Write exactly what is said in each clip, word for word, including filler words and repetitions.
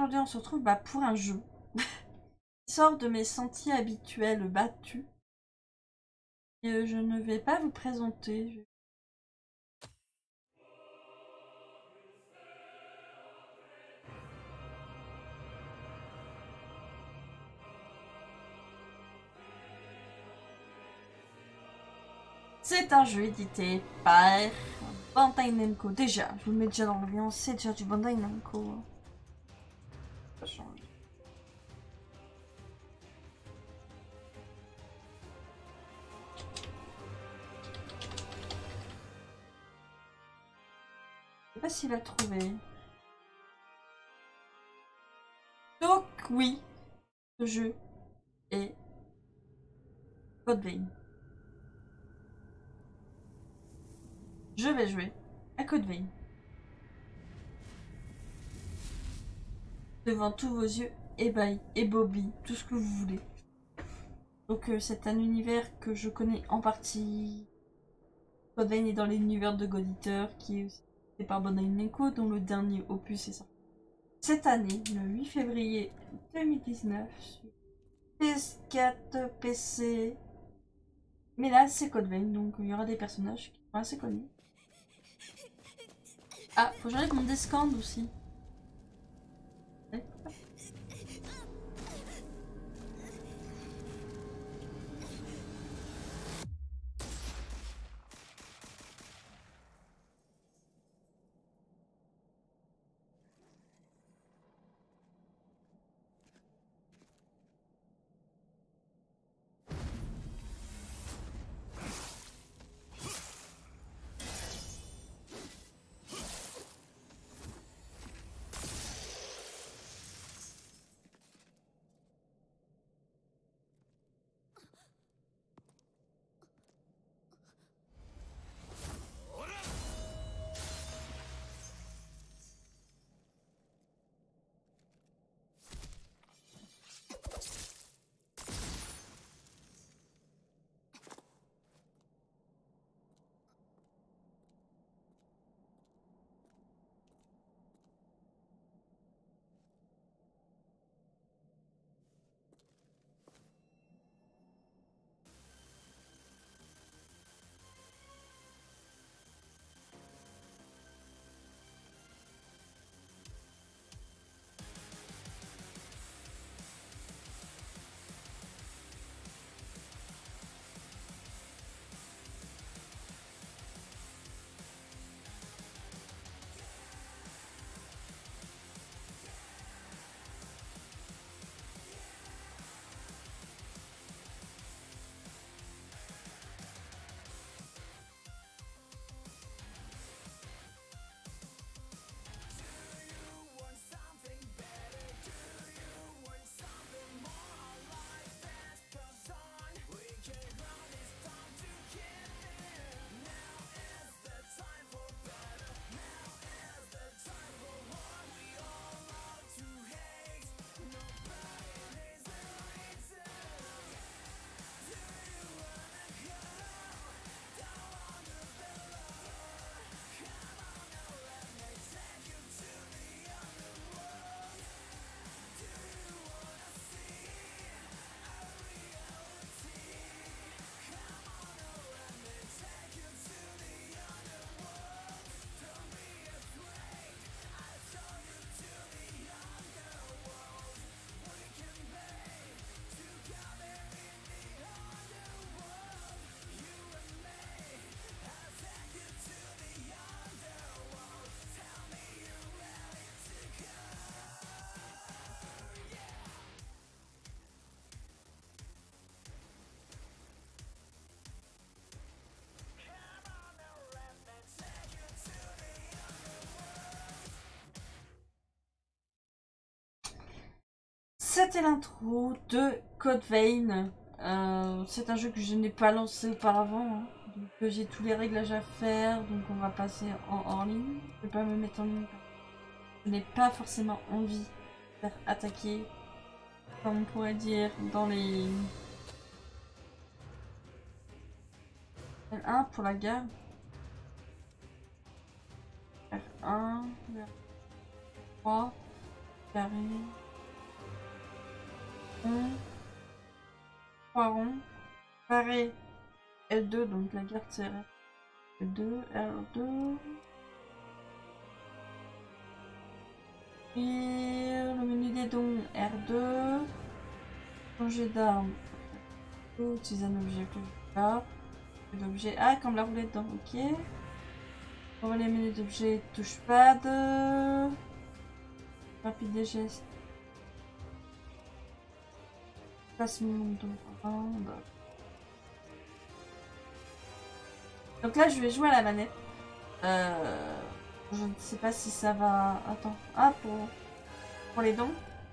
Aujourd'hui, on se retrouve bah, pour un jeu. Sort de mes sentiers habituels battus. Et, euh, je ne vais pas vous présenter. C'est un jeu édité par Bandai Namco. Déjà, je vous le mets déjà dans l'ambiance, c'est déjà du Bandai Namco. Ça change. Je sais pas s'il a trouvé. Donc oui, ce jeu est Code Vein. Je vais jouer à Code Vein. Devant tous vos yeux ébahis, ébobis, tout ce que vous voulez. Donc euh, c'est un univers que je connais en partie. Code Vein est dans l'univers de God Eater, qui est aussi fait par Bandai Namco, dont le dernier opus est sorti cette année, le huit février deux mille dix-neuf, sur P S quatre, P C. Mais là, c'est Code Vein, donc il y aura des personnages qui sont assez connus. Ah, faut que j'enlève mon Descand aussi. Ouais. C'était l'intro de Code Vein. Euh, c'est un jeu que je n'ai pas lancé auparavant. Hein. Donc euh, j'ai tous les réglages à faire. Donc on va passer en hors ligne. Je vais pas me mettre en ligne. Je n'ai pas forcément envie de faire attaquer, comme on pourrait dire, dans les... L un pour la garde. R un, R trois. carré. Rond. Trois ronds. Carré. L deux, donc la garde c'est L deux, R deux. Et le menu des dons, R deux. Changer d'arme. Utiliser un objet que je pas. L'objet. Ah, comme la roulette dedans, ok. On va les menus d'objets, touchpad. Rapide des gestes. Placement de bras. Donc là, je vais jouer à la manette. Euh, je ne sais pas si ça va... Attends. Ah, pour, pour les dons.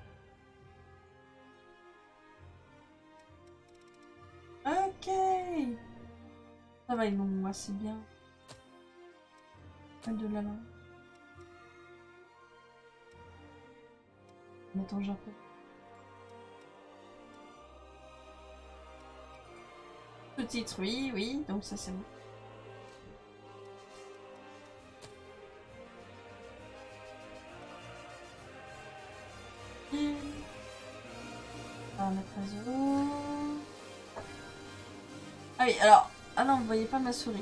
Ok. Ça va, ils m'ont assez bien. De la main. Mettons Japon. Sous-titre, oui, oui. Donc ça, c'est bon. On va mettre à zéro. Ah oui, alors... Ah non, vous voyez pas ma souris.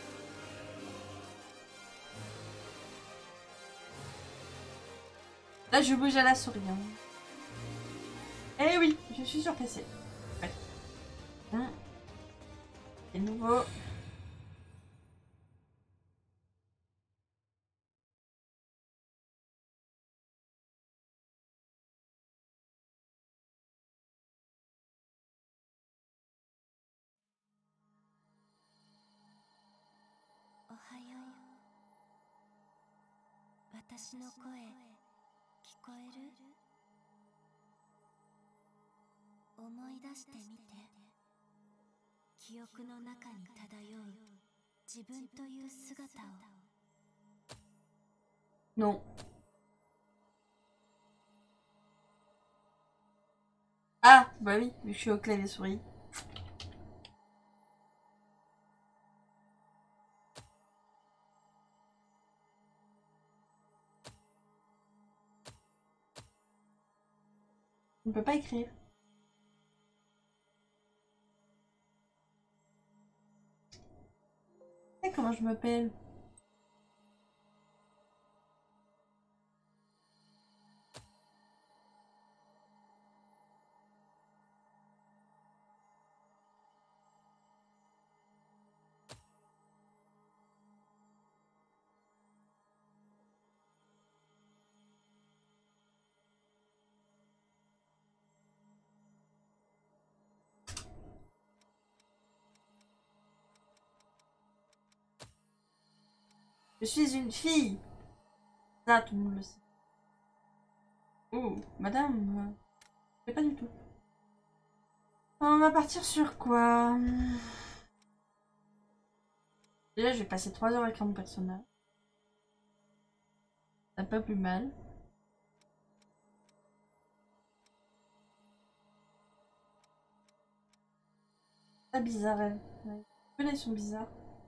Là, je bouge à la souris. Hein. Eh oui, je suis sur P C. Ouais. Hum. Et nouveau. Non. Ah, bah oui, je suis au clavier souris. On ne peut pas écrire. Et comment je m'appelle? Je suis une fille. Ça, tout le monde le sait. Oh, madame. Je sais pas du tout. On va partir sur quoi? Déjà, je vais passer trois heures avec mon personnage. C'est pas plus mal. Pas bizarre, elle. Ouais. Là, ils sont bizarres.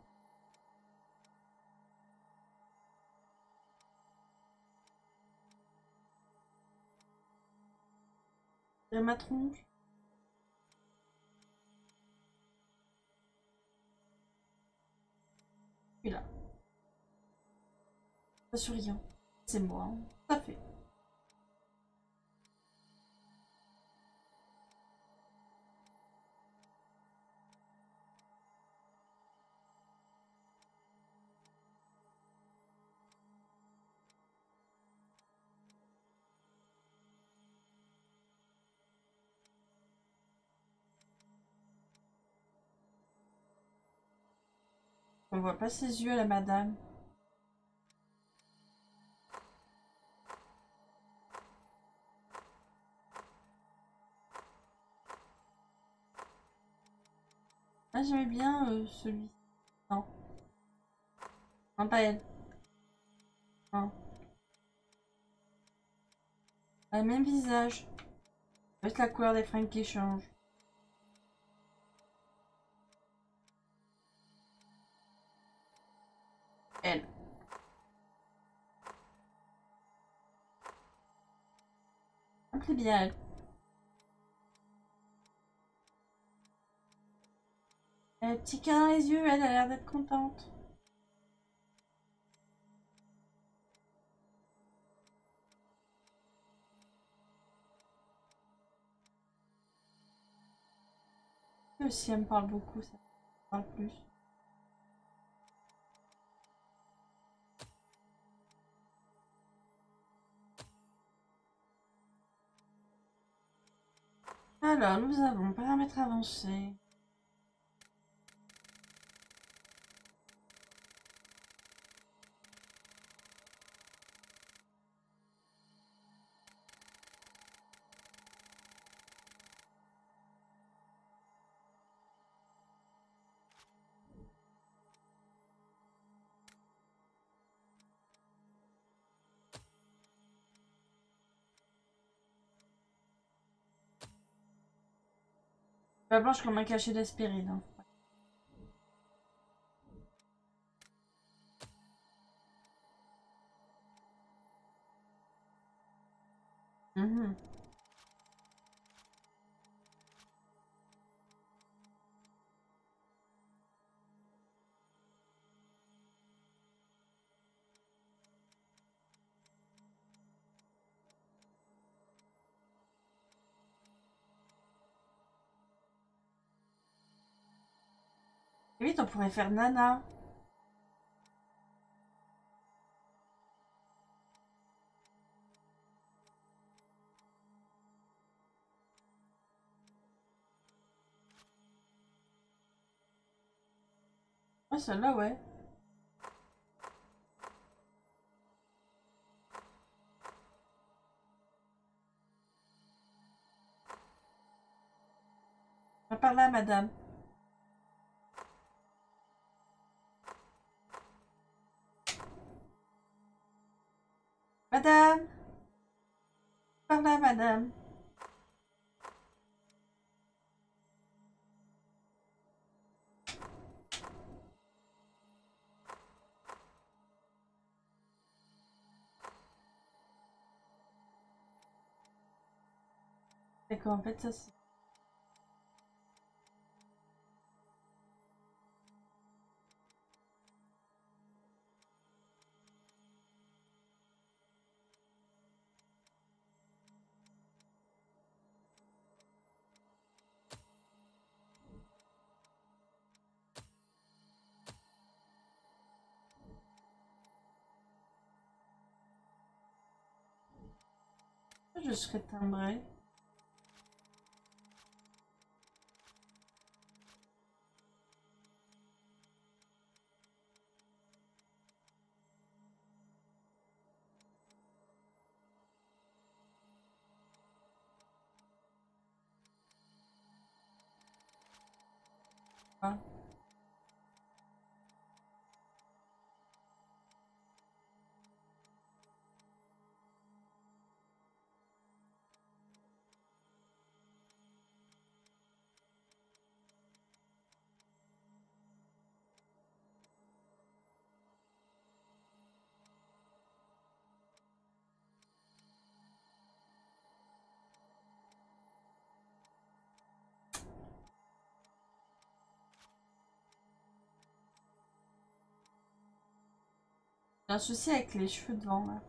Il y a ma tronche. Et là. Pas sur rien. C'est moi. Hein. Ça fait. On voit pas ses yeux à la madame. Ah, j'aimais bien euh, celui. Non. Non, pas elle. Non. Elle a le même visage. Avec la couleur des fringues qui change. Elle. très bien. Elle a le petit cœur dans les yeux, elle a l'air d'être contente. Et aussi, elle me parle beaucoup, ça me parle plus. Alors, nous avons paramètres avancés. La blanche comme un cachet d'aspirine. Hein. Mhm. Et vite, on pourrait faire Nana. Ah, celle-là, ouais. Ah, par là, madame. Madame. Par là, madame. D'accord, en fait, ça c'est... Je serais timbrée. Ah. J'ai un souci avec les cheveux devant, là.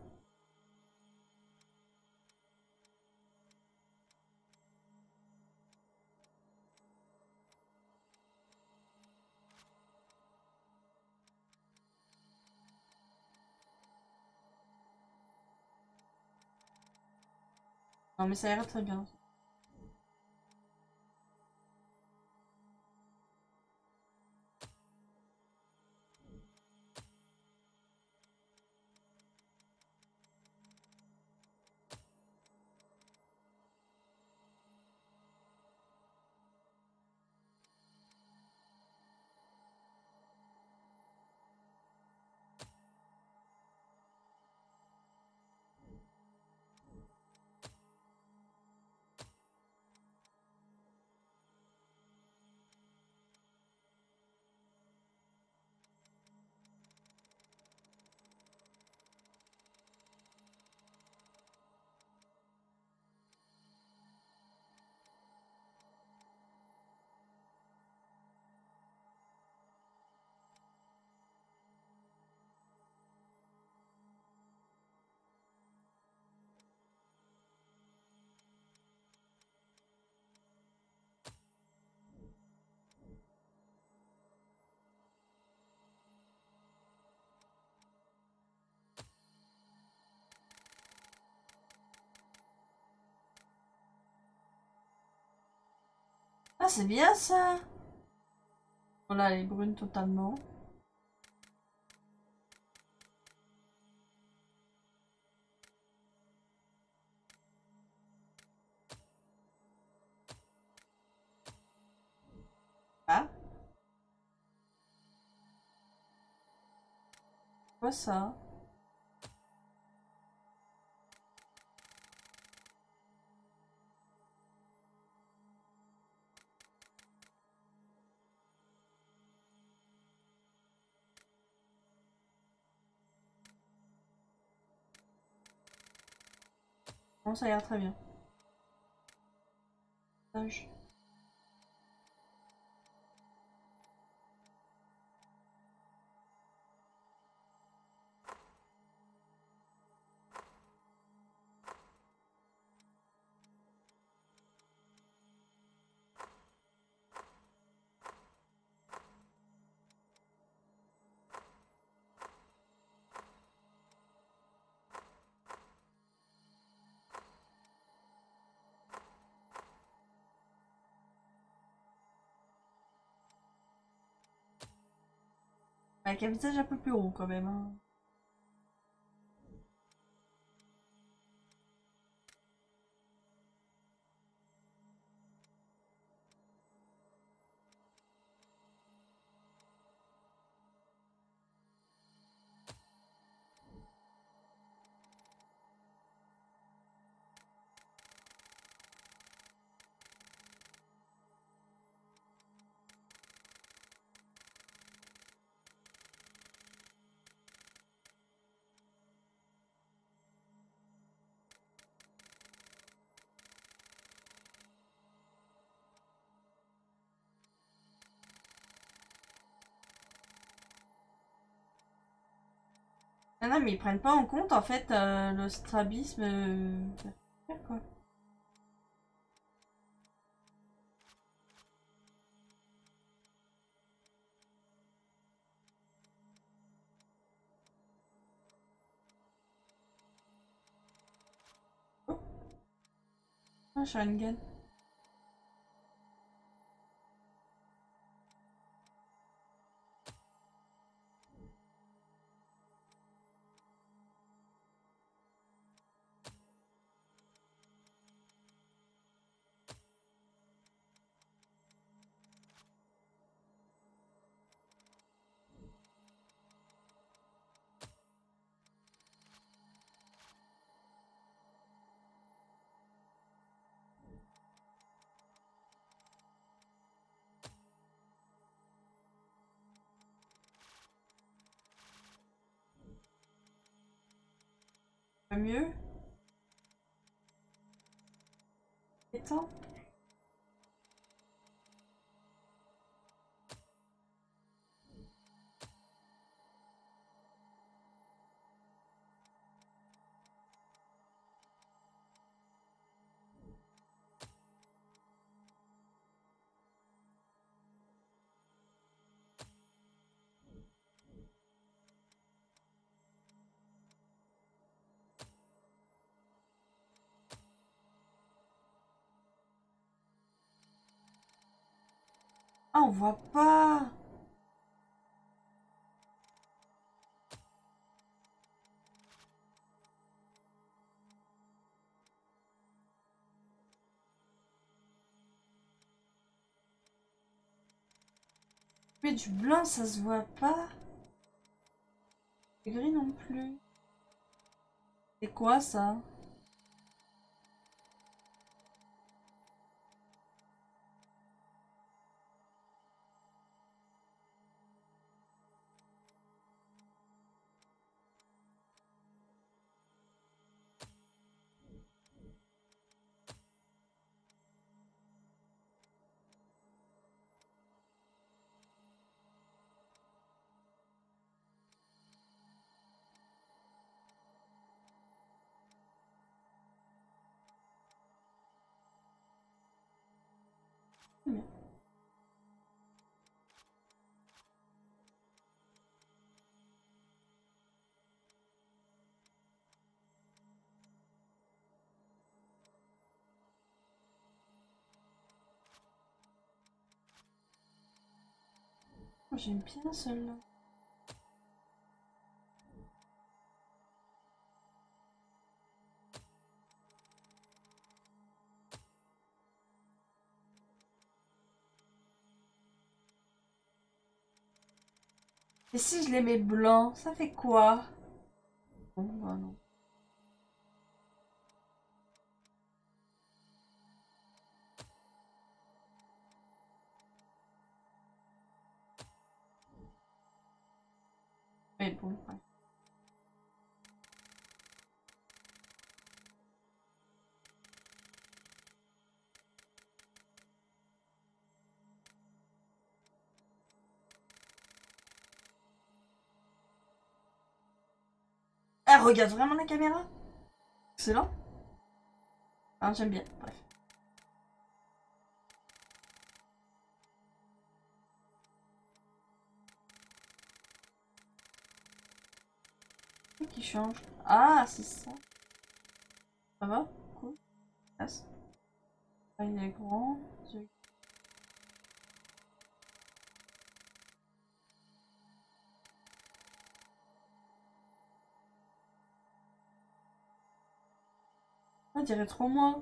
Non, mais ça ira très bien. Ah, c'est bien ça. Voilà, elle est brune totalement. Ah, quoi ça? Bon, ça a l'air très bien. Sage. Avec un visage un peu plus rond quand même, hein. Ah non, mais ils prennent pas en compte en fait euh, le strabisme. euh, quoi. Oh, un Sharingan. Pas mieux. Étant. Ah, on voit pas. Mais du blanc, ça se voit pas. Le gris non plus. C'est quoi ça? Bien. J'aime bien celle-là. Et si je les mets blancs, ça fait quoi? Bon, bah non. Mais bon, ouais. Elle regarde vraiment la caméra? Excellent. Ah, j'aime bien, bref. Qu'est-ce qui change? Ah, c'est ça. Ça va? Cool. Passe. Ah, il est grand. On dirait trop moi.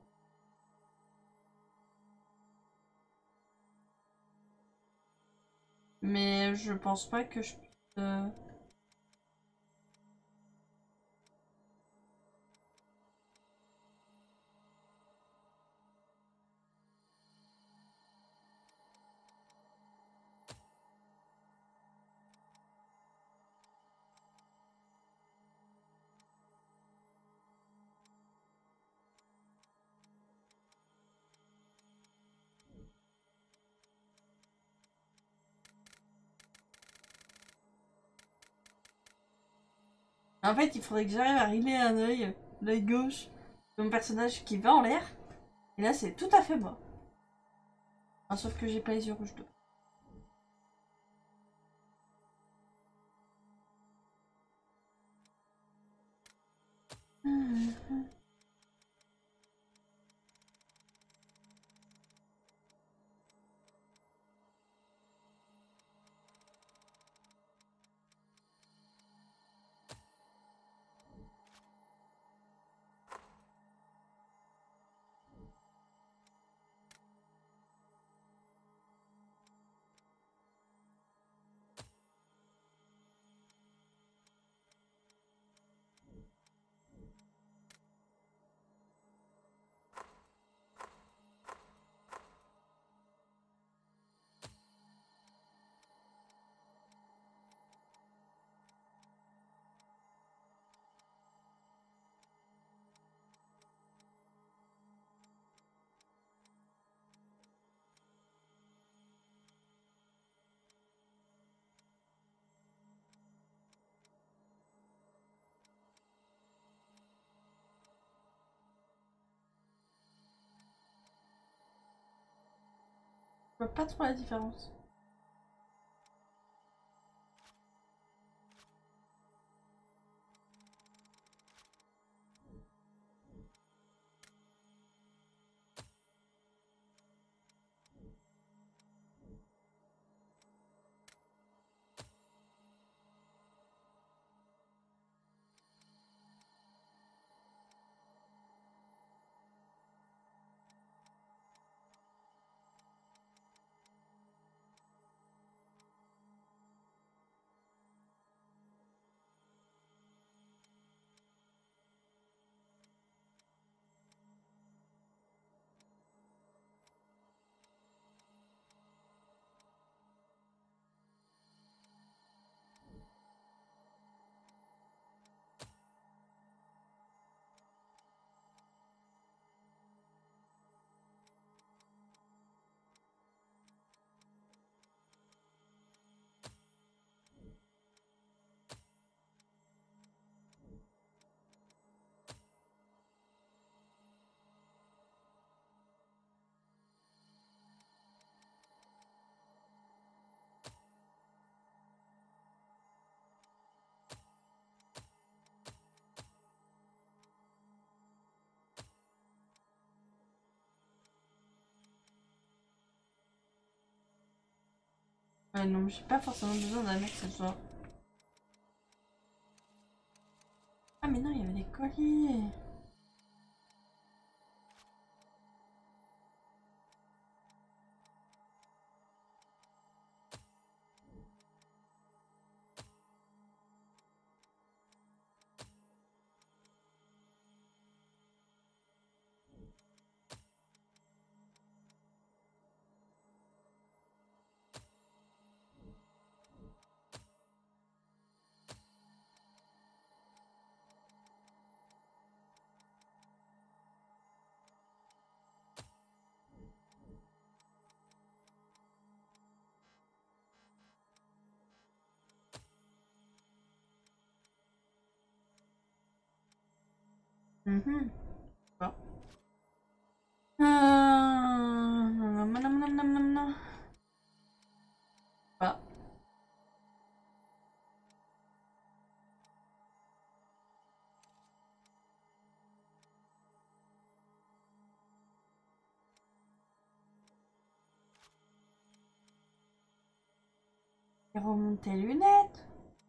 Mais je pense pas que je puisse... euh, En fait, il faudrait que j'arrive à rimer un œil, l'œil gauche de mon personnage qui va en l'air. Et là, c'est tout à fait moi. Ah, sauf que j'ai pas les yeux rouges d'eau. Je vois pas trop la différence. Ouais, non, j'ai pas forcément besoin d'un accessoire. Ah, mais non, il y avait des colliers. Mhm. Bon. Euh... nam, nam, nam, nam, nam, nam. Bah. Et remonte tes lunettes.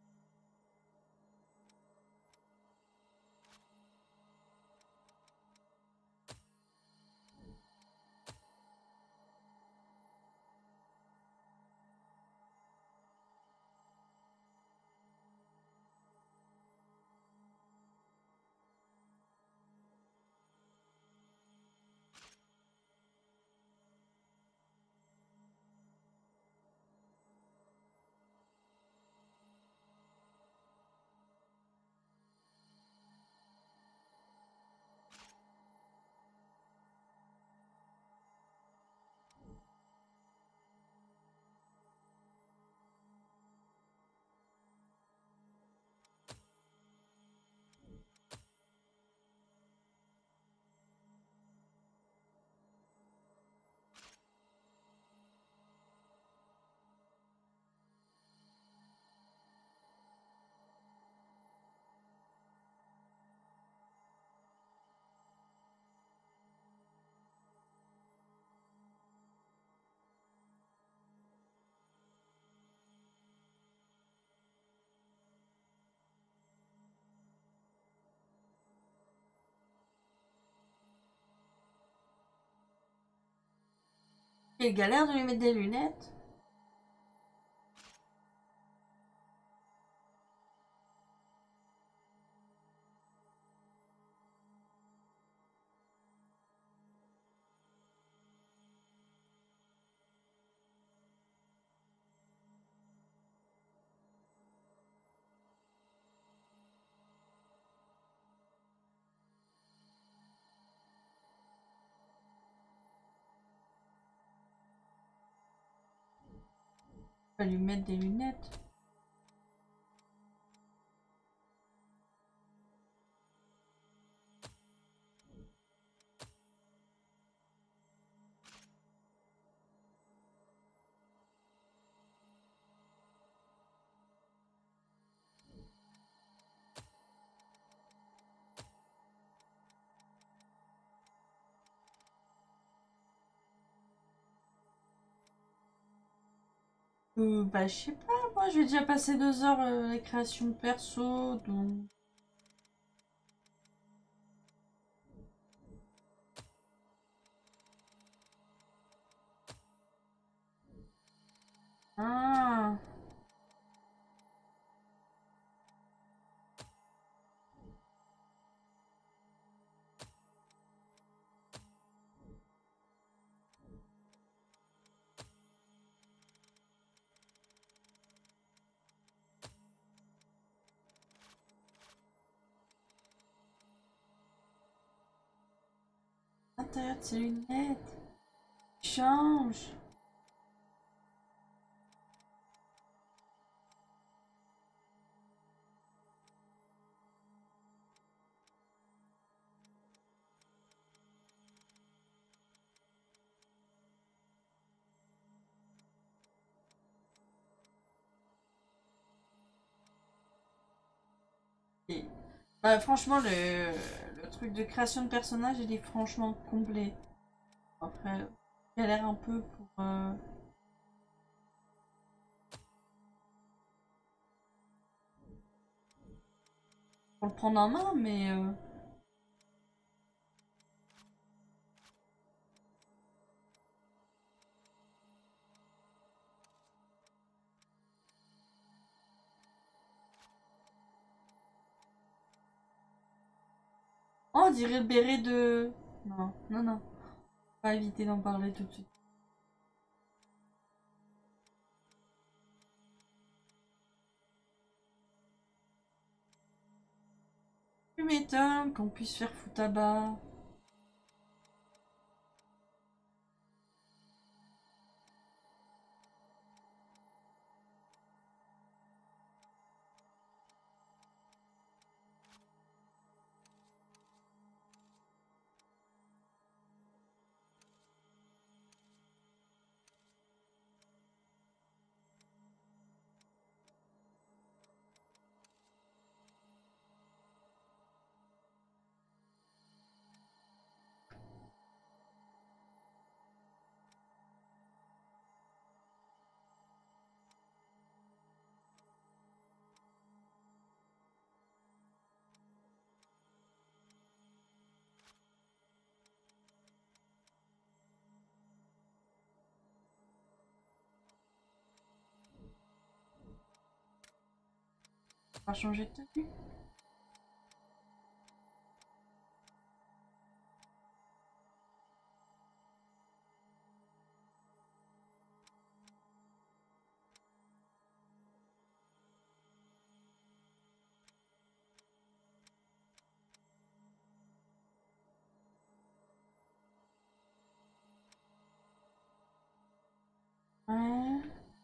Quelle galère de lui mettre des lunettes. On va lui mettre des lunettes. Euh, bah, je sais pas, moi j'ai déjà passé deux heures euh, la création de perso, donc. Ah. L'intérieur de ses lunettes. Change. Et, bah, franchement, le, le truc de création de personnage, il est franchement complet. Après, il a l'air un peu pour. euh, pour le prendre en main, mais... Euh... Oh, on dirait le béret de... Non, non, non. On va éviter d'en parler tout de suite. Tu m'étonnes qu'on puisse faire foutre à bas. On va changer de tenue. Ouais.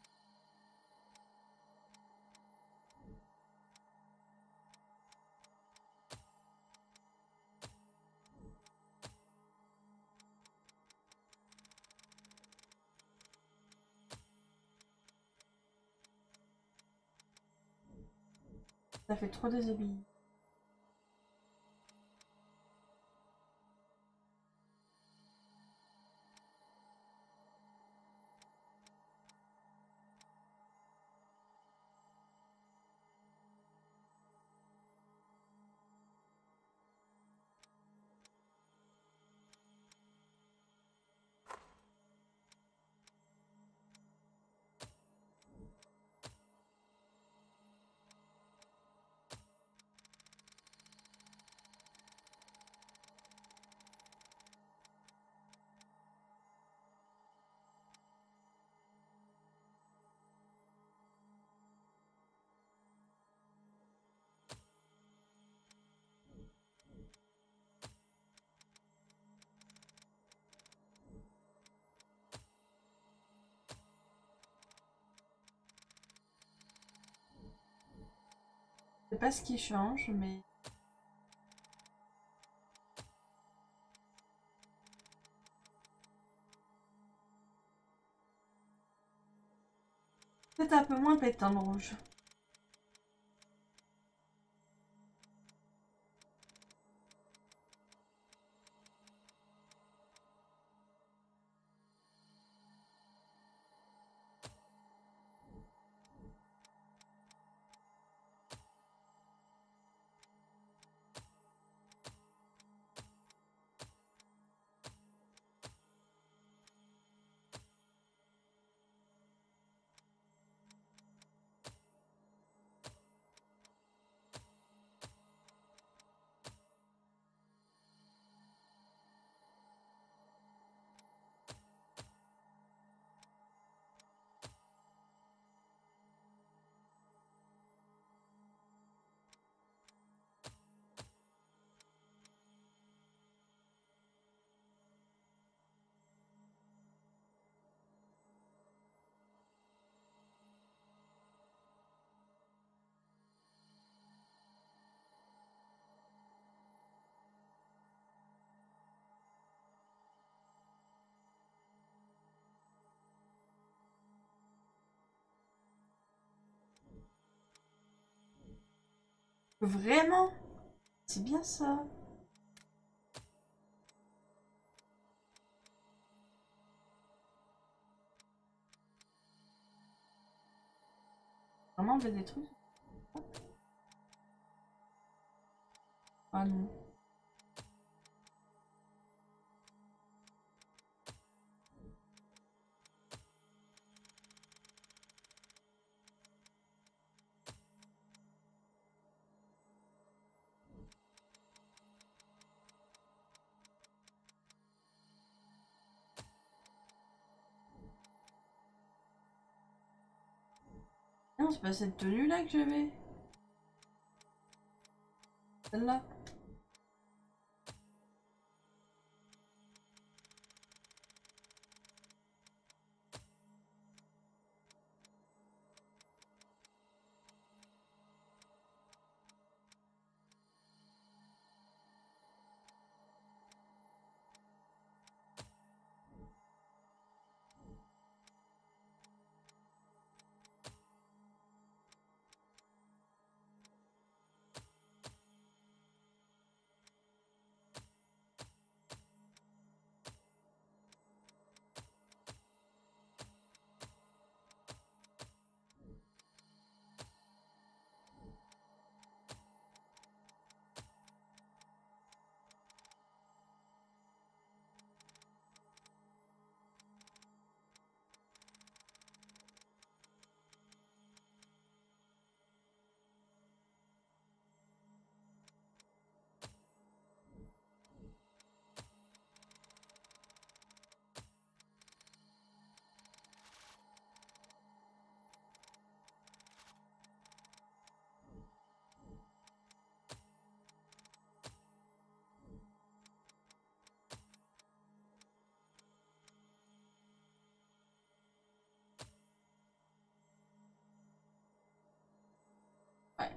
Ça fait trop déshabillé. Je sais pas ce qui change, mais... Peut-être un peu moins pétant le rouge. Vraiment? C'est bien ça. Vraiment, on fait des trucs. Ah non. Non, c'est pas cette tenue là que j'avais. Celle-là. Ouais.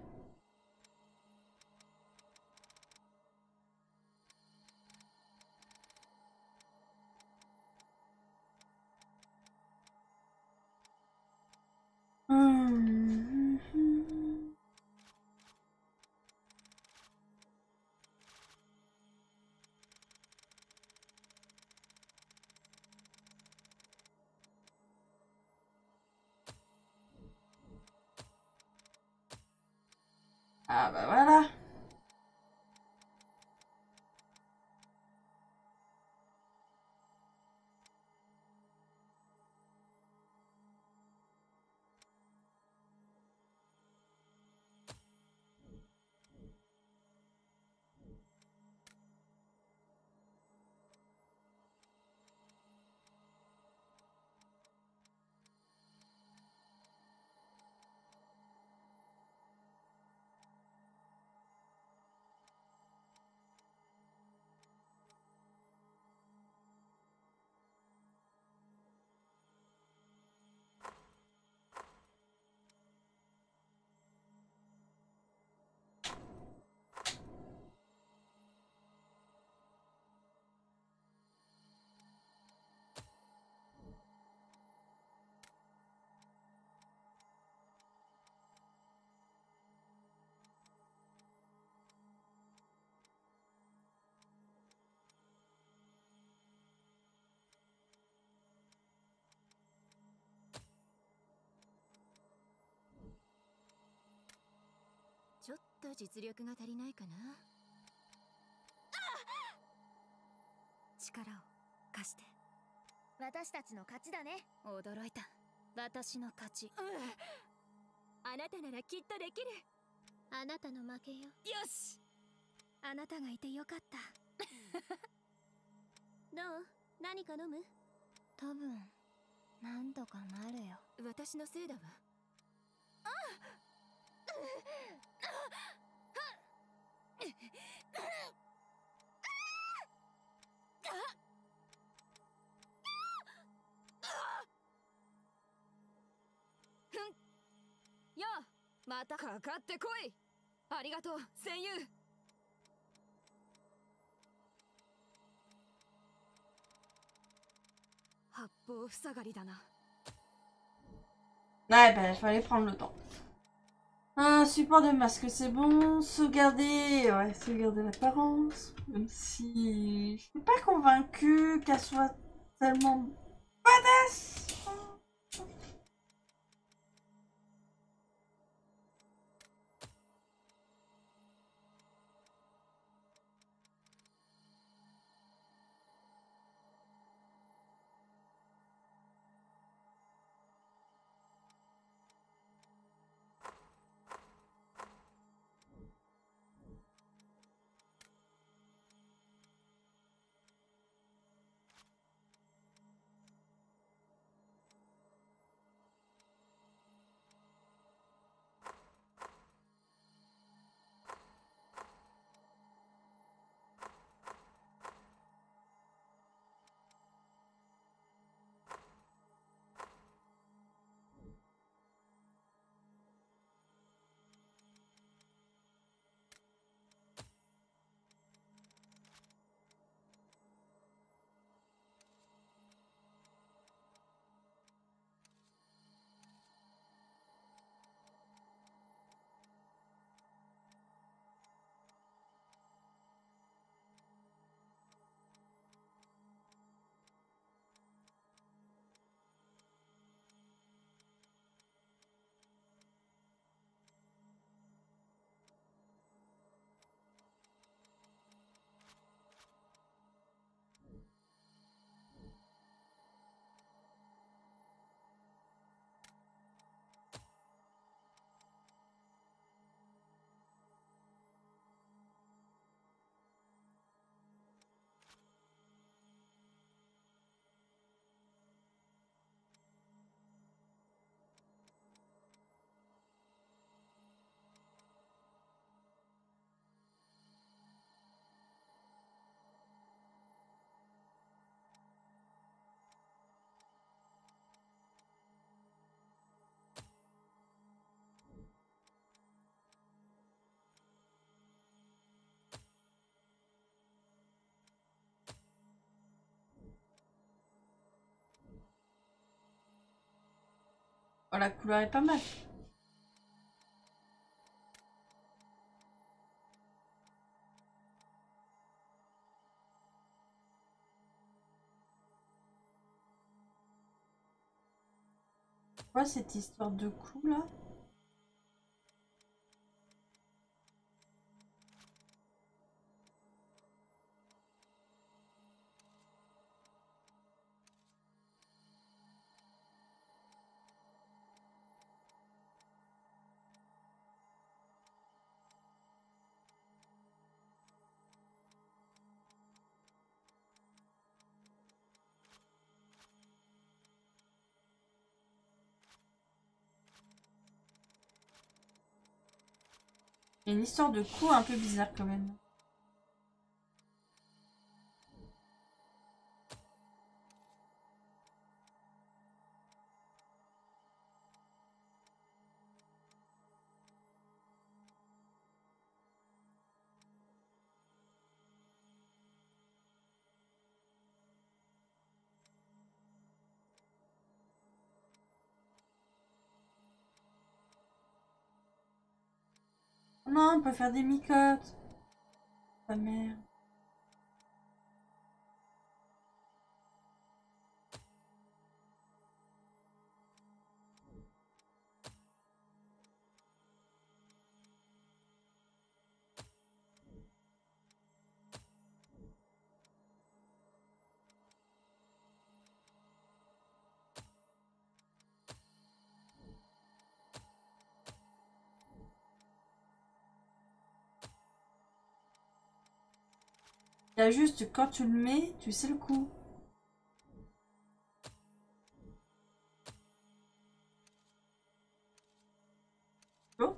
Hum, hum, hum. Ah bah voilà. ちょっと実力が足りないかな。力を貸して。 私たちの勝ちだね。 驚いた。私の勝ち。あなたならきっとできる。 あなたの負けよ。 よし。 あなたがいてよかった。どう？何か飲む？ 多分なんとかなるよ。 私のせいだわ。よう、またかかってこい。ありがとう、戦友。八方塞がりだな。 Ouais, ben, il fallait prendre le temps. Un support de masque, c'est bon. Sauvegarder, ouais, sauvegarder l'apparence. Même si je suis pas convaincue qu'elle soit tellement badass. Oh, la couleur est pas mal. Quoi cette histoire de cou là? Il y a une histoire de cou un peu bizarre quand même. Non, on peut faire des micottes. Ta mère. Il y a juste quand tu le mets, tu sais le coup. Oh.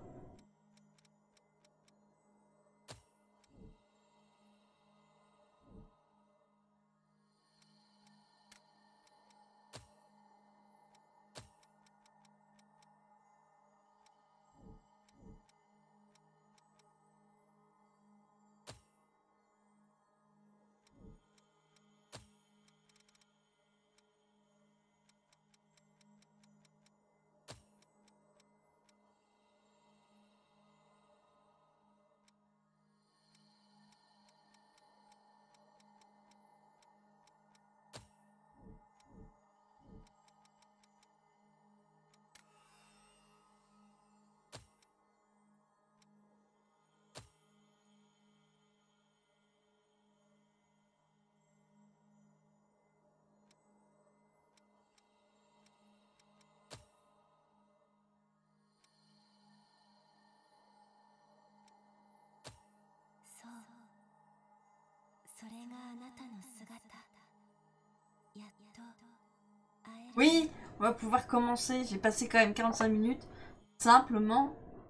Oui, on va pouvoir commencer. J'ai passé quand même quarante-cinq minutes simplement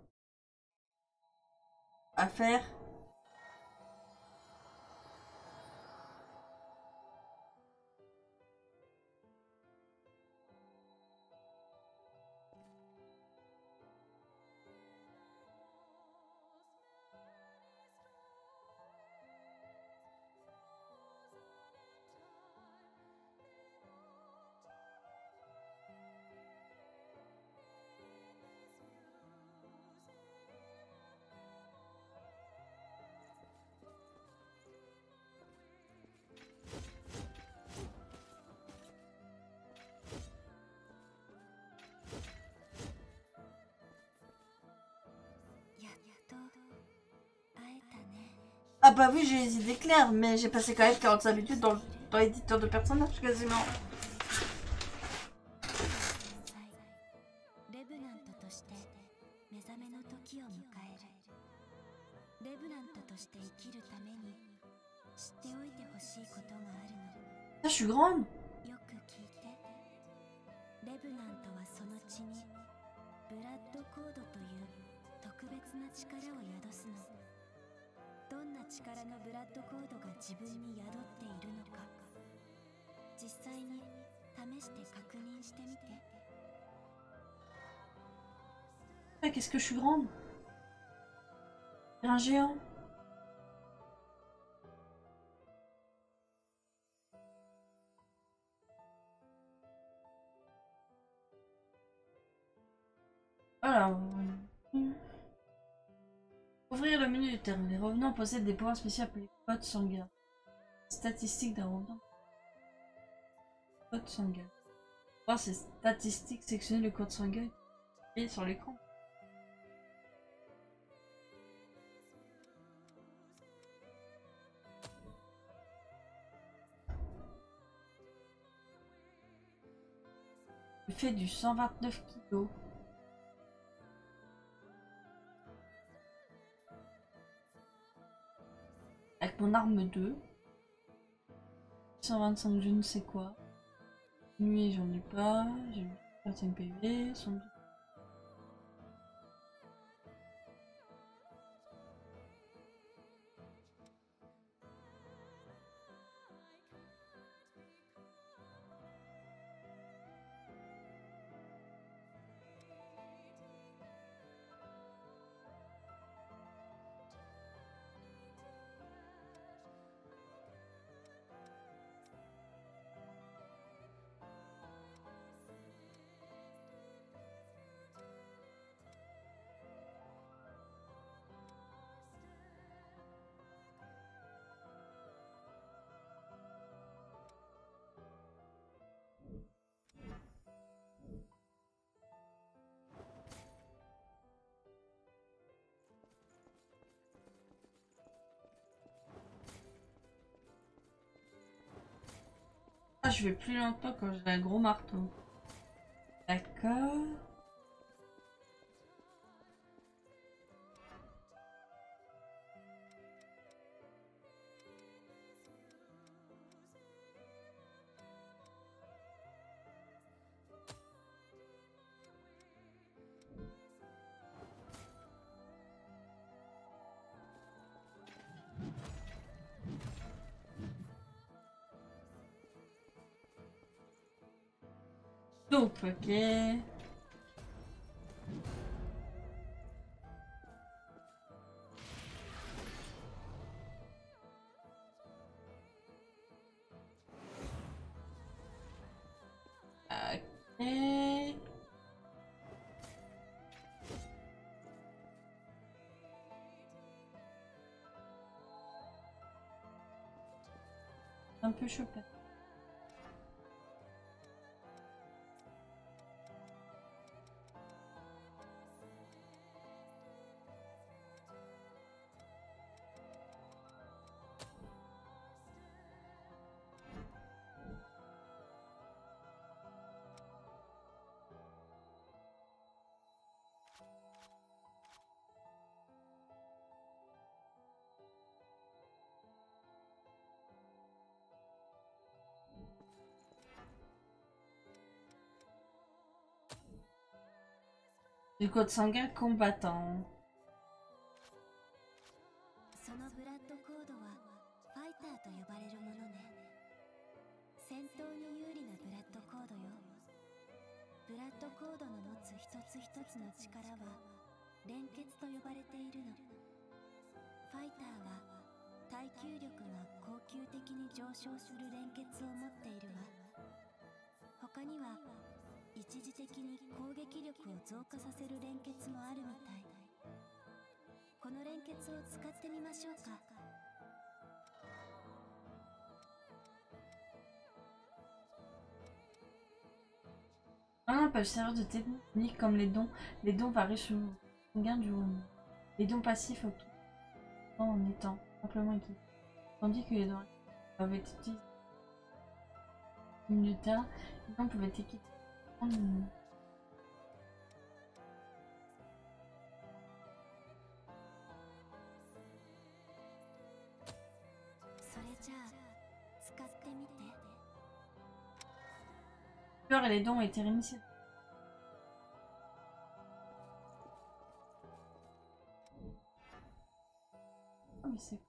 à faire. Ah bah oui, j'ai les idées claires, mais j'ai passé quand même quarante-cinq minutes dans, dans l'éditeur de personnages quasiment. Ah, je suis grande. Ah, qu'est-ce que je suis grande? Un géant. Alors, ouvrir le menu du terme. Les revenants possèdent des pouvoirs spéciaux appelés codes sanguins. Statistiques d'un revenant. Code sanguin. Voir ces statistiques, sectionner le code sanguin et sur l'écran. Il fait du cent vingt-neuf kilos. Avec mon arme deux. cent vingt-cinq je ne sais quoi. Nuit j'en ai pas. J'ai vingt-cinq P V. Son... Ah, je vais plus longtemps quand j'ai un gros marteau. D'accord. Donc, ok. Ok. Un peu chopin. Du code sanguin combattant. そのブラッドコードはファイターと呼ばれるものね。戦闘に有利なブラッドコードよ。ブラッドコードの持つ一つ一つの力は連結と呼ばれているの。ファイターは耐久力が恒久的に上昇する連結を持っているわ。他には一時的に攻撃力を増加させる連結もあるみたい。この連結を使ってみましょうか。 Un peuvent servir de technique comme les dons. Les dons varient sur le gain du roman. Les dons passifs en étant simplement équipés. Tandis que les dons peuvent être utilisés de terrain, les dons peuvent être équipés. Mmh. それじゃあ使ってみて。 Peur et les dons ont été réinitiés. Oh mais c'est...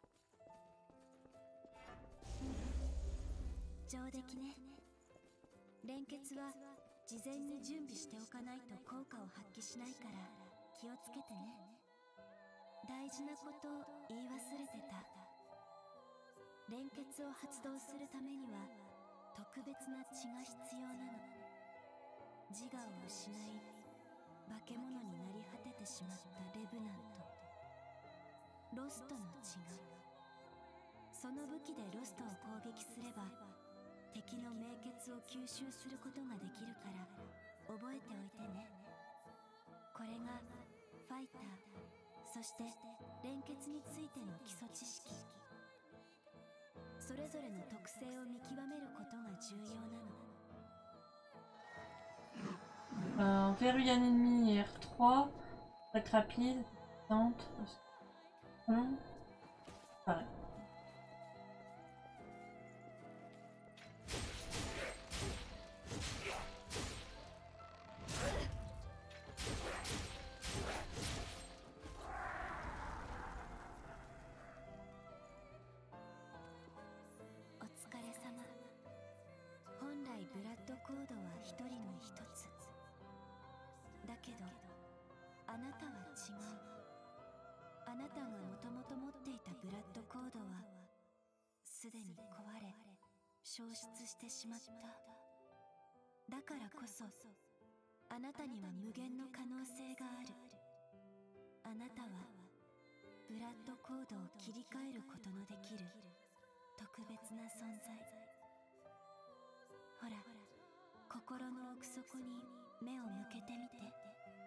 上出来ね。連結は事前に準備しておかないと効果を発揮しないから気をつけてね。大事なことを言い忘れてた。連結を発動するためには特別な血が必要なの。自我を失い化け物になり果ててしまったレブナント、ロストの血が。その武器でロストを攻撃すれば敵の命血を吸収することができるから覚えておいてね。これがファイター、そして連結についての基礎知識。それぞれの特性を見極めることが重要なの。 Euh, verrouille un ennemi R trois, attaque rapide, tente, hum, pareil. お疲れ様。本来ブラッドコードは一人に一つ。だけどあなたは違う。あなたがもともと持っていたブラッドコードはすでに壊れ消失してしまった。だからこそあなたには無限の可能性がある。あなたはブラッドコードを切り替えることのできる特別な存在。ほら、心の奥底に目を向けてみて。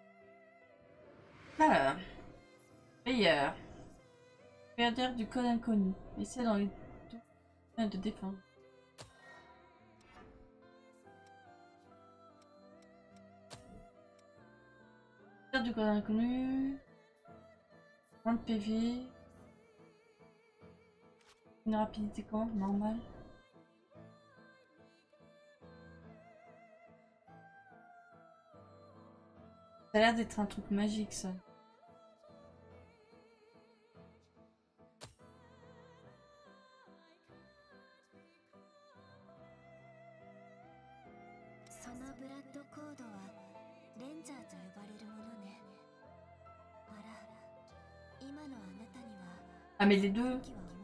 Alors, meilleur. Perdeur du code inconnu. Essaie dans les domaines de défense. Perdeur du code inconnu. moins de P V. Une rapidité quand normale. Ça a l'air d'être un truc magique ça. Ah mais les deux.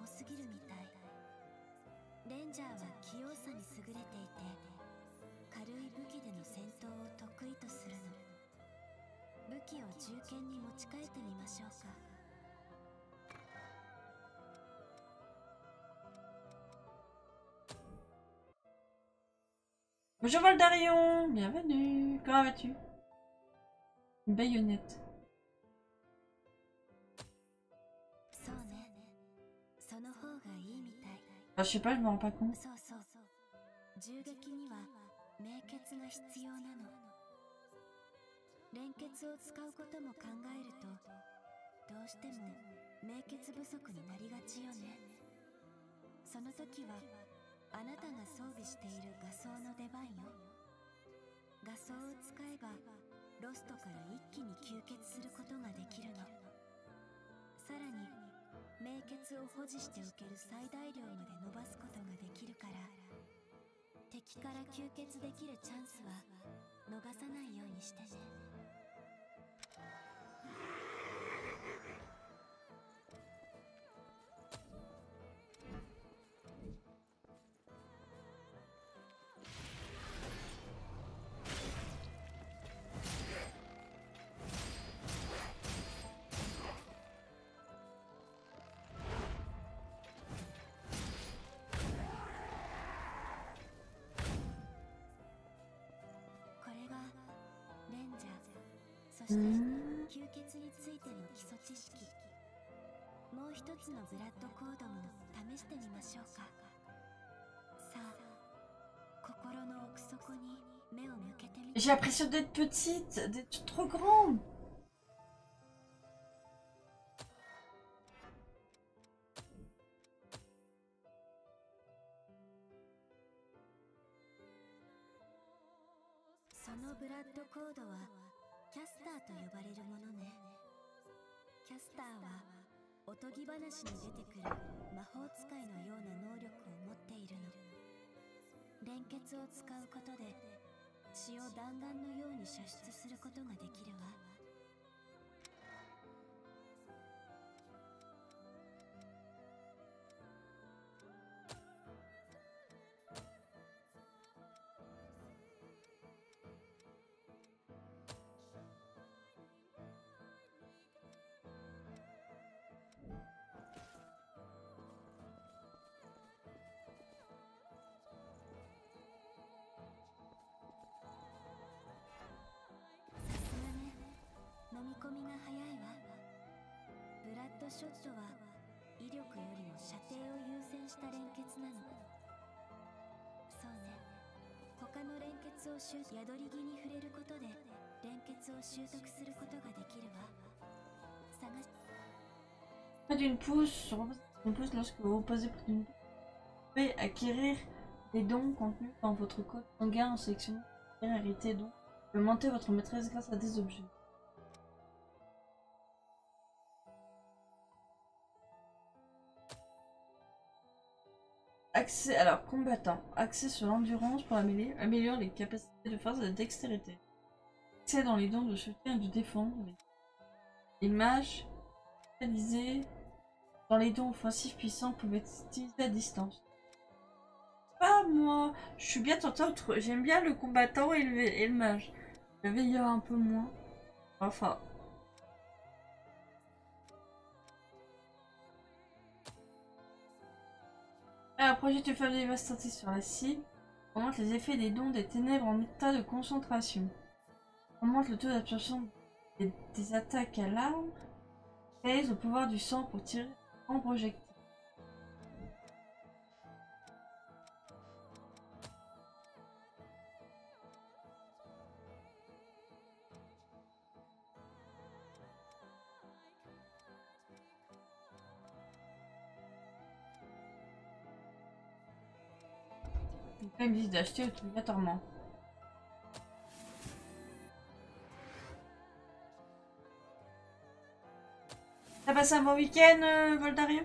レンジャーは器用さに優れていて軽い武器での戦闘を得意とするの。武器を銃剣に持ち替えてみましょうか。 Bonjour Voldarion, bienvenue. Comment vas-tu? Une baïonnette. そうね、その方がいいみたい。 Ah, je sais pas, je me rends pas compte. そうそうそう。銃撃には明血が必要なの。連結を使うことも考えるとどうしても明血不足になりがちよね。その時はあなたが装備している画装の出番よ。画装を使えばロストから一気に吸血することができるの。さらに明血を保持しておける最大量まで伸ばすことができるから敵から吸血できるチャンスは逃さないようにしてね。そして吸血についての基礎知識。もう一つのブラッドコードも試してみましょうか。さあ、心の奥底に目を向けてみて。 J'ai l'impression d'être petite, d'être trop grande. そのブラッドコードはキャスターと呼ばれるものね。キャスターはおとぎ話に出てくる魔法使いのような能力を持っているの。連結を使うことで血を弾丸のように射出することができるわ。 トショットは威力よりも射程を優先した連結なの。そうね、他の連結を習宿り木に触れることで連結を習得することができるわ。探し Faites une pouce sur une pouce lorsque vous posez pour une pouce. Vous pouvez acquérir des dons contenus dans votre code sanguin en sélectionnant une hérité dont vous pouvez monter votre maîtresse grâce à des objets. Accès, alors combattant, accès sur l'endurance pour la mêlée, améliore les capacités de force et de dextérité. Accès dans les dons de soutien et de défense. Les mages spécialisés dans les dons offensifs puissants peuvent être utilisés à distance. Pas moi, je suis bien tenté entre. J'aime bien le combattant et le, et le mage. Le veilleur un peu moins. Enfin. Alors, projette une flamme dévastatrice sur la cible. Augmente les effets des dons des ténèbres en état de concentration. Augmente le taux d'absorption des, des attaques à l'arme. Raise le pouvoir du sang pour tirer en projectile. Donc là, ils me disent d'acheter obligatoirement. T'as passé un bon week-end, euh, Voldarium?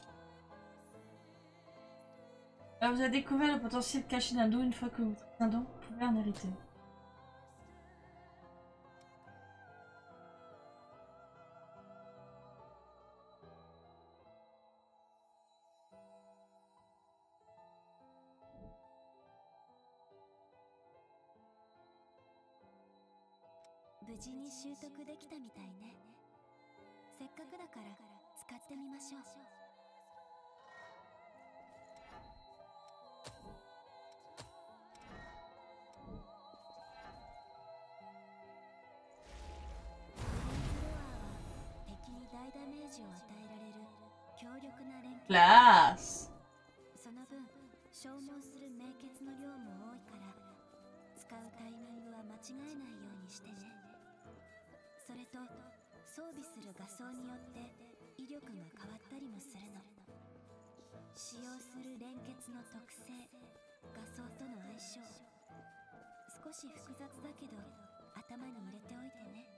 Alors, vous avez découvert le potentiel caché d'un don. Une fois que vous traitez un don, vous pouvez en hériter. 無事に習得できたみたいね。せっかくだから使ってみましょう。敵に大ダメージを与えられる強力な連携。 Classe! その分消耗する明血の量も多いから使うタイミングは間違えないようにしてね。それと装備する画装によって威力が変わったりもするの。使用する連結の特性、画装との相性、少し複雑だけど頭に入れておいてね。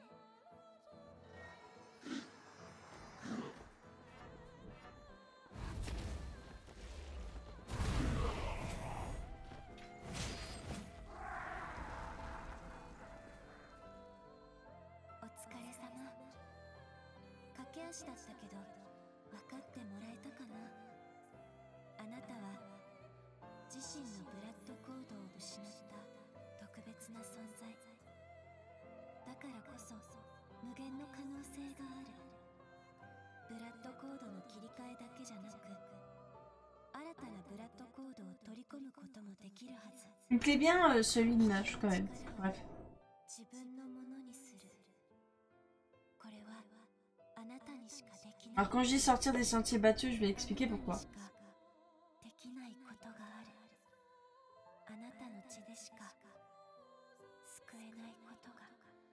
お疲れ様。駆け足だったけど分かってもらえたかな。あなたは自身のブラッドコードを失った特別な存在だからこそ無限の可能性がある。ブラッドコードの切り替えだけじゃなく新たなブラッドコードを取り込むこともできるはず。 Il me plaît bien euh, celui de mage quand même. Bref. 自分のものにする。これはあなたにしかできない。 Alors quand je dis sortir des sentiers battus, je vais expliquer pourquoi. できないことがある。あなたの血でしか救えないことが。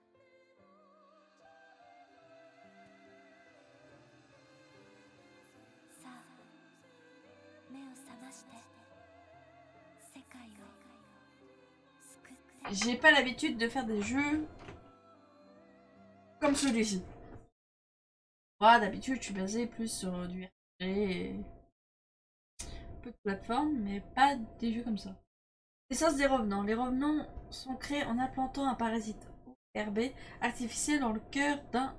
さあ、目を覚まして世界を救って。 J'ai pas l'habitude de faire des jeux comme celui-ci. Moi, d'habitude, je suis basée plus sur du R P G et un peu de plateforme, mais pas des jeux comme ça. L'essence des revenants. Les revenants sont créés en implantant un parasite O R B artificiel dans le cœur d'un...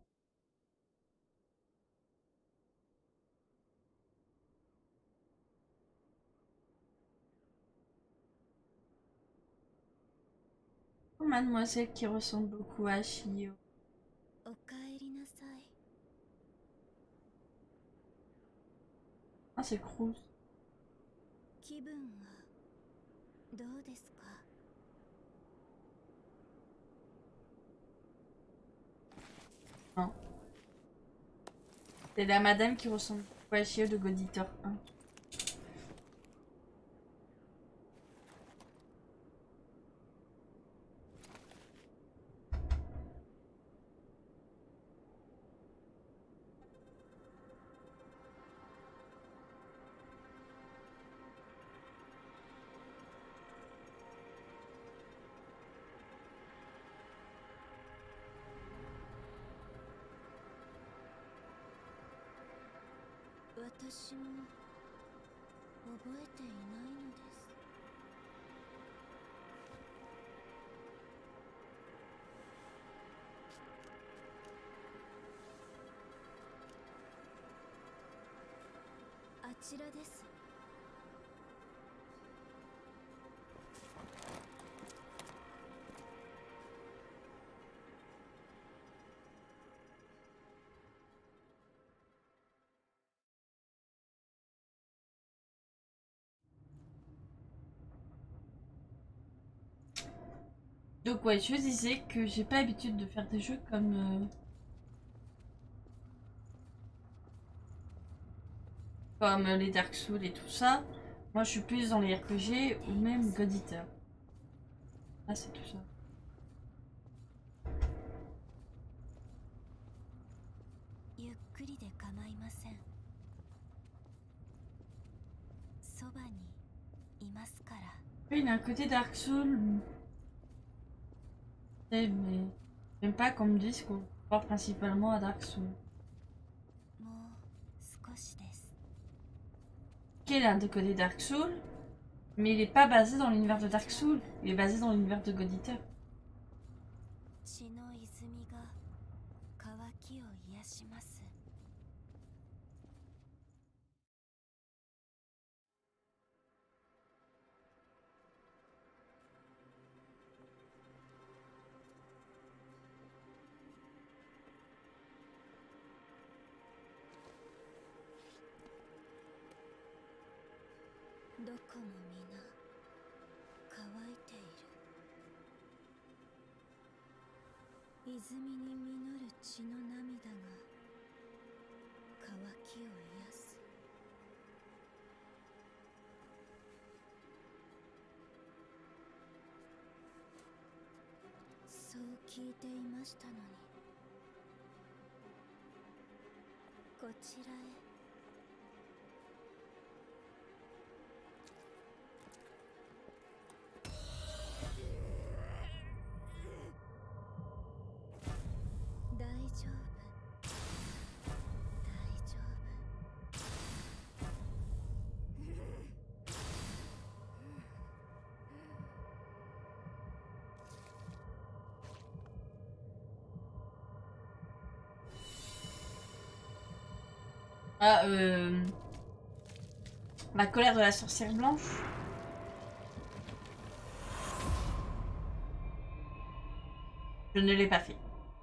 Mademoiselle qui ressemble beaucoup à Shio. おかえりなさい。 Ah, c'est Cruz. 気分はどうですか？ Non. C'est la madame qui ressemble à la chieuse de God Eater un. 私も覚えていないのです。あちらです。 Donc ouais, je disais que j'ai pas l'habitude de faire des jeux comme... euh, comme les Dark Souls et tout ça. Moi je suis plus dans les R P G ou même God Eater. Ah c'est tout ça. ゆっくりで構いません。そばにいますから。 Oui, il a un côté Dark Souls. Mais j'aime pas qu'on me dise qu'on part principalement à Dark Souls. もう少しです。 Quel a un côté Dark Souls, mais il est pas basé dans l'univers de Dark Souls, il est basé dans l'univers de God Eater. 血の泉が渇きを癒します。どこも皆乾いている。泉に実る血の涙が渇きを癒す。そう聞いていましたのに、こちらへ。大丈夫、大丈 Ah, euh... La colère de la sorcière blanche. Je ne l'ai pas fait.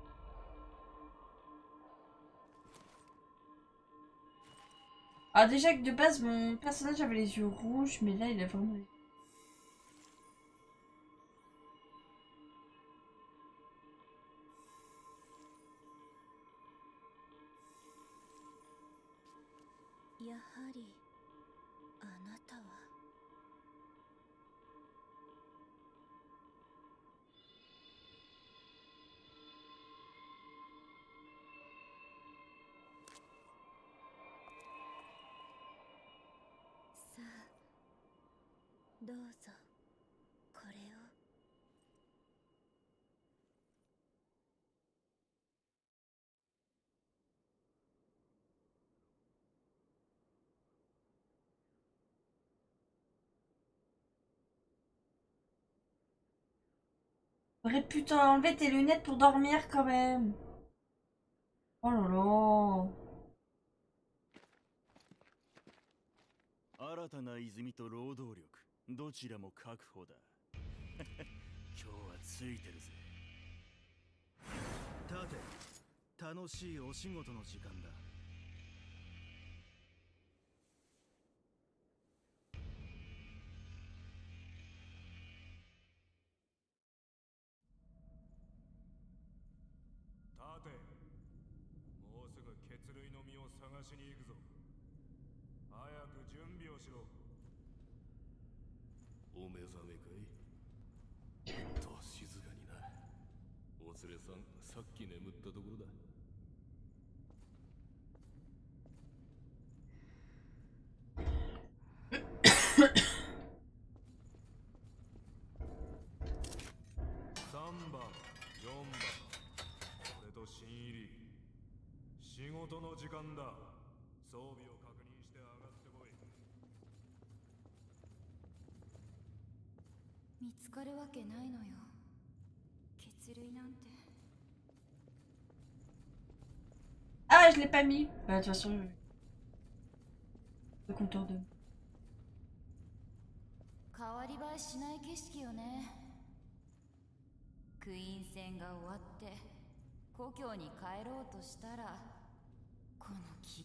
Ah déjà que de base mon personnage avait les yeux rouges, mais là il a vraiment... やはりあなたは。さあどうぞこれを。 Aurais pu t'enlever tes lunettes pour dormir quand même. Oh là là. 新たな泉と労働力、どちらも確保だ。今日はついてるぜ。立て、楽しいお仕事の時間だ。 立て、もうすぐ血類の実を探しに行くぞ。早く準備をしろ。 お目覚めかい。と静かにな。お連れさん、さっき眠ったところだ。 さんばん、よんばん、俺と新入り。仕事の時間だ。装備を確認して上がってこい。 見つかるわけないのよ。血類なんて。 Ah, je l'ai pas mis. Bah, de toute façon, le compteur de. 変わり映えしない景色よね。クイーン戦が終わって故郷に帰ろうとしたらこの木。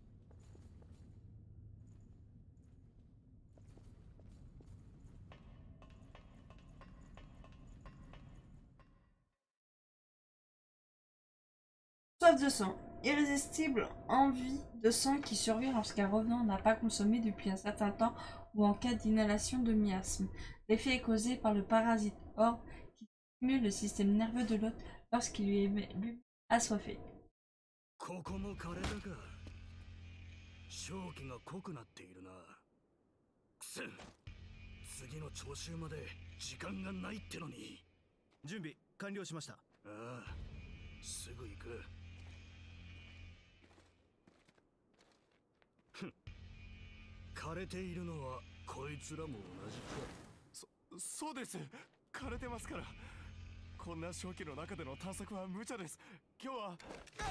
Soif de sang. Irrésistible envie de sang qui survient lorsqu'un revenant n'a pas consommé depuis un certain temps ou en cas d'inhalation de miasme. L'effet est causé par le parasite orbe qui stimule le système nerveux de l'hôte lorsqu'il lui est lui assoiffé. ここも枯れたか。正気が濃くなっているな。くせん。次の徴収まで時間がないってのに。準備完了しました。ああ、すぐ行く。ふん。枯れているのはこいつらも同じか。 そ、そうです。枯れてますから。こんな正気の中での探索は無茶です。今日は。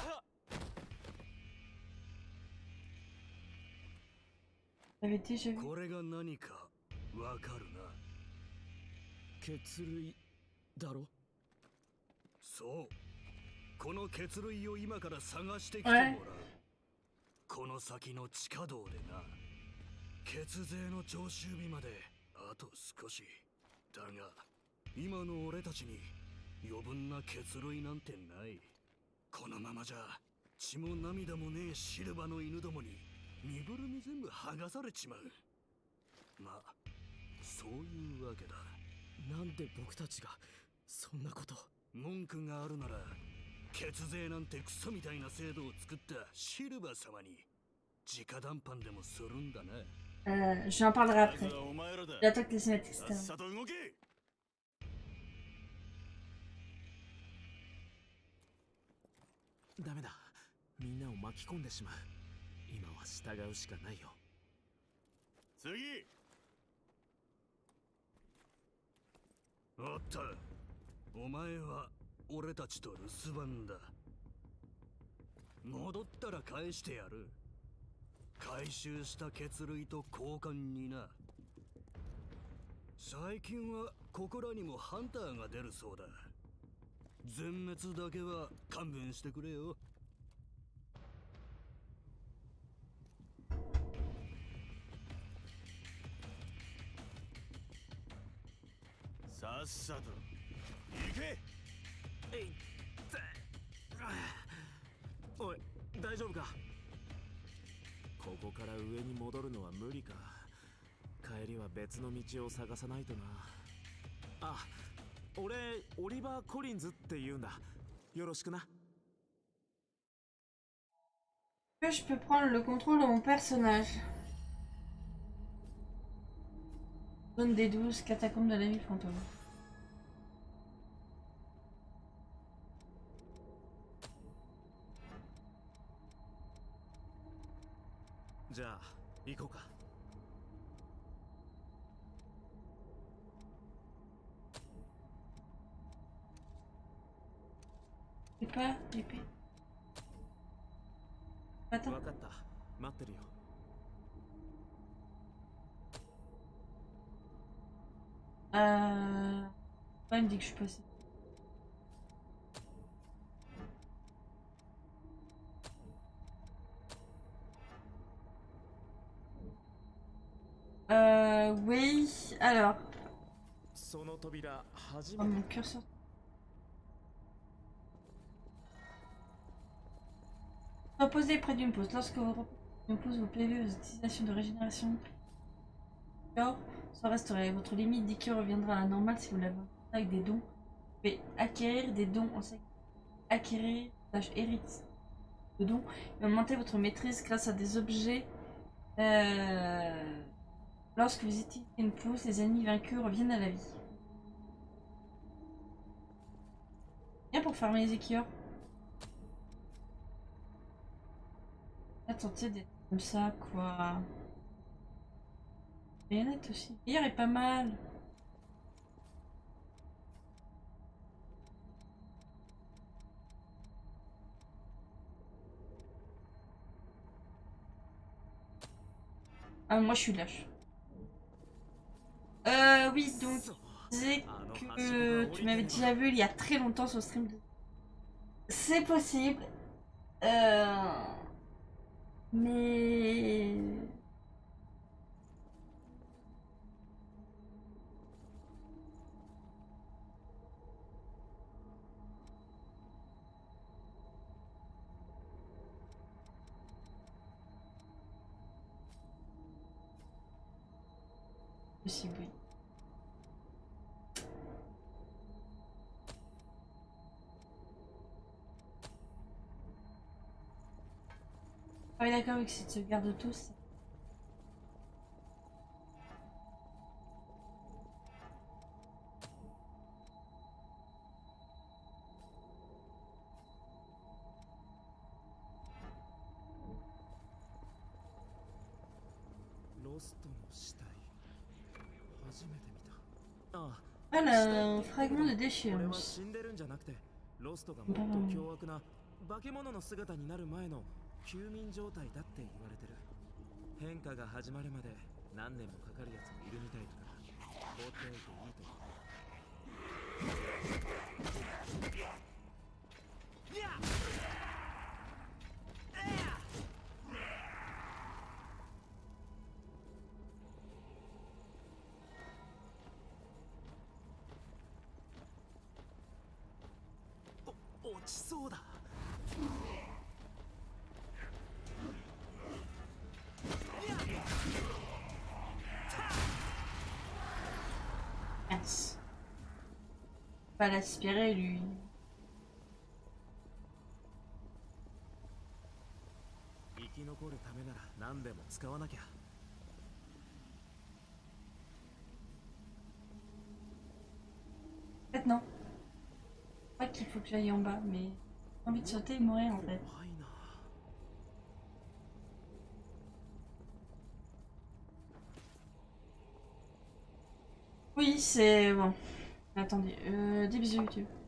これが何かわかるな。血類だろ。そう。この血類を今から探してきてもらう。この先の地下道でな。血税の徴収日まであと少し。だが今の俺たちに余分な血類なんてない。このままじゃ血も涙もねえシルバの犬どもに身ぐるみ全部剥がされちまう。まあそういうわけだ。なんで僕たちがそんなこと。文句があるなら血税なんてクソみたいな制度を作ったシルバー様に直談判でもするんだな。 Euh, j'en parlerai après. J'attends que les cinématiques se terminent. ダメだ。みんなを巻き込んでしまう。今は従うしかないよ。 次。おった。お前は俺たちと留守番だ。戻ったら返してやる。回収した血類と交換にな。最近はここらにもハンターが出るそうだ。全滅だけは勘弁してくれよ。さっさと行け。 えいっ。おい、大丈夫か。ここから上に戻るのは無理か。帰りは別の道を探さないとな。あ、俺オリバー・コリンズって言うんだ。よろしくな。 Je peux prendre le contrôle de mon personnage. Zone des douze, catacombes de la nuit fantôme. Ja, 行こうか。 C'est pas l'épée. Attends. 分かった。待ってるよ。 Euh... Ouais, il me dit que je suis passée. Euh... Oui, alors... Oh, mon curseur. Reposez près d'une pause. Lorsque vous reposez près d'une pause, vos P V, vos utilisations de régénération corps sont restaurées. Votre limite d'I Q reviendra à la normale si vous l'avez avec des dons. Vous pouvez acquérir des dons en acquérir, slash hérite de dons et augmenter votre maîtrise grâce à des objets. Euh... Lorsque vous utilisez une pause, les ennemis vaincus reviennent à la vie. Bien pour farmer les écureuils. Attendez d'être comme ça, quoi. Bayonnette aussi. Hier est pas mal. Ah, moi je suis lâche. Euh, oui, donc, tu disais que tu m'avais déjà vu il y a très longtemps sur stream. De... C'est possible. Euh... Mais... Possible, oui. Ah oui, d'accord, avec cette sauvegarde de tous. Ah, un fragment de déchéance. Mince. Pas l'aspirer, lui. En fait, non. Pas qu'il faut que j'aille en bas, mais j'ai envie de sauter et mourir en fait. Oui, c'est bon. Attendez, euh, des bisous YouTube.